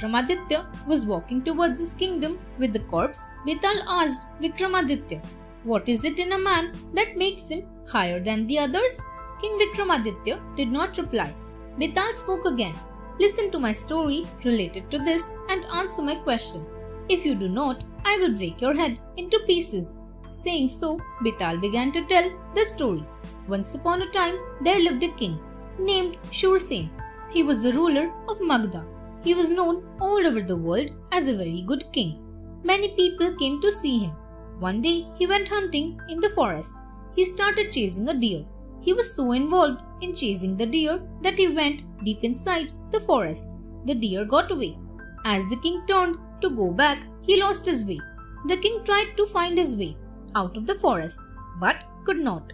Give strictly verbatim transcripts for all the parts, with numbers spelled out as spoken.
Vikramaditya was walking towards his kingdom with the corpse, Betal asked Vikramaditya, "What is it in a man that makes him higher than the others?" King Vikramaditya did not reply. Betal spoke again. "Listen to my story related to this and answer my question. If you do not, I will break your head into pieces." Saying so, Betal began to tell the story. Once upon a time, there lived a king named Shursen. He was the ruler of Magda. He was known all over the world as a very good king. Many people came to see him. One day, he went hunting in the forest. He started chasing a deer. He was so involved in chasing the deer that he went deep inside the forest. The deer got away. As the king turned to go back, he lost his way. The king tried to find his way out of the forest, but could not.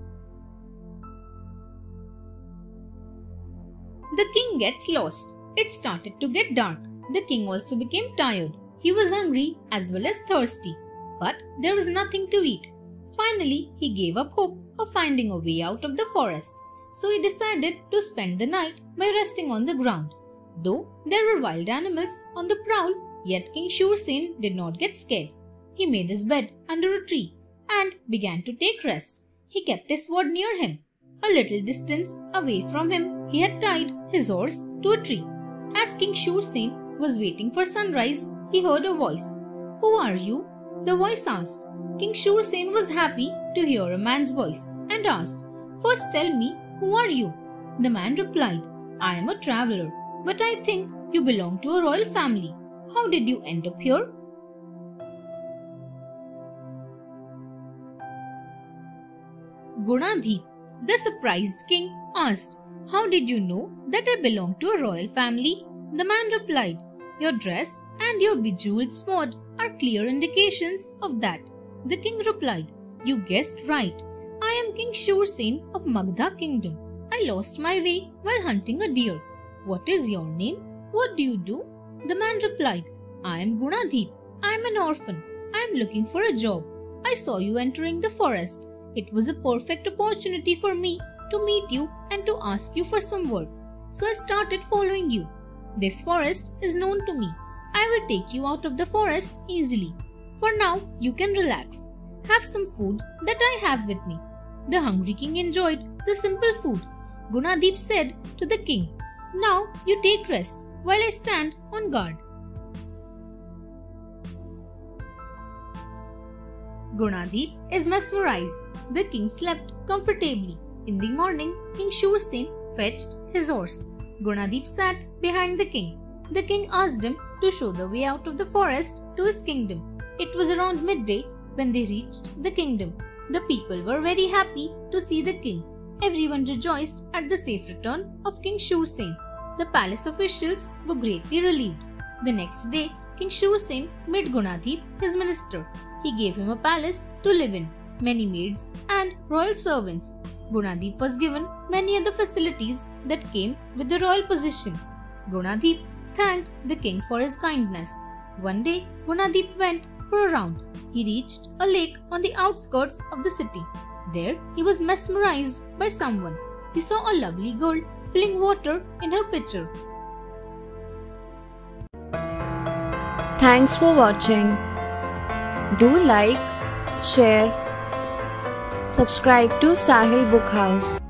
The king gets lost. It started to get dark. The king also became tired. He was hungry as well as thirsty, but there was nothing to eat. Finally, he gave up hope of finding a way out of the forest. So he decided to spend the night by resting on the ground. Though there were wild animals on the prowl, yet King Shursen did not get scared. He made his bed under a tree and began to take rest. He kept his sword near him. A little distance away from him, he had tied his horse to a tree. As King Shursen was waiting for sunrise, he heard a voice. "Who are you?" the voice asked. King Shursen was happy to hear a man's voice and asked, "First tell me, who are you?" The man replied, "I am a traveler, but I think you belong to a royal family. How did you end up here?" Gunadip, the surprised king, asked, "How did you know that I belong to a royal family?" The man replied, "Your dress and your bejeweled sword are clear indications of that." The king replied, "You guessed right. I am King Shursen of Magda kingdom. I lost my way while hunting a deer. What is your name? What do you do?" The man replied, "I am Gunadip. I am an orphan. I am looking for a job. I saw you entering the forest. It was a perfect opportunity for me to meet you and to ask you for some work. So I started following you. This forest is known to me. I will take you out of the forest easily. For now, you can relax. Have some food that I have with me." The hungry king enjoyed the simple food. Gunadip said to the king, "Now you take rest while I stand on guard." Gunadip is mesmerized. The king slept comfortably. In the morning, King Shursen fetched his horse. Gunadip sat behind the king. The king asked him to show the way out of the forest to his kingdom. It was around midday when they reached the kingdom. The people were very happy to see the king. Everyone rejoiced at the safe return of King Shursen. The palace officials were greatly relieved. The next day, King Shursen made Gunadip his minister. He gave him a palace to live in, many maids and royal servants. Gunadip was given many other facilities that came with the royal position. Gunadip thanked the king for his kindness. One day, Gunadip went for a round. He reached a lake on the outskirts of the city. There, he was mesmerized by someone. He saw a lovely girl filling water in her pitcher. Thanks for watching. Do like, share, subscribe to Sahil Book House.